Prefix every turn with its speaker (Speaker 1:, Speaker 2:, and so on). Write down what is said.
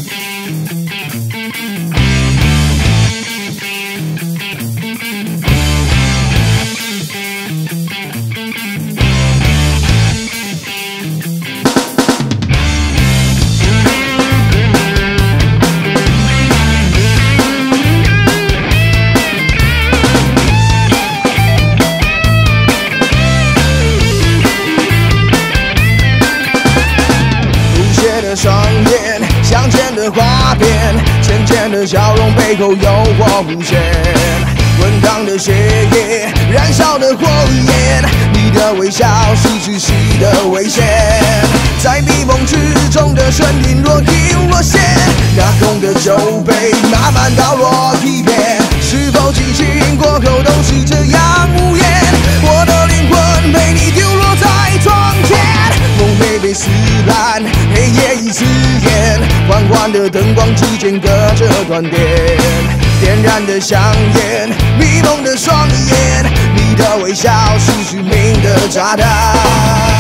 Speaker 1: 双眼，相见的花边，浅浅的笑容背后诱惑无限，滚烫的血液，燃烧的火焰，你的微笑是窒息的危险，在密蒙之中的身影若隐若现，那空的酒杯慢慢倒落一片，是否激情过后都是这样无言？我的灵魂被你丢落在窗前，梦没被撕烂，黑夜已刺眼，缓缓的灯光之间隔着断点，点燃的香烟，迷蒙的双眼，你的微笑是致命的炸弹。